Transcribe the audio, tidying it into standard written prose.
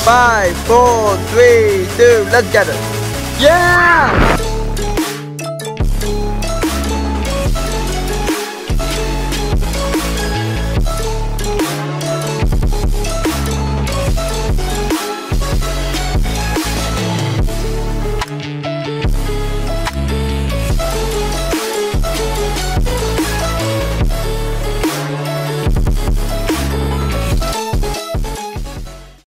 5, 4, 3, 2, let's get it. Yeah!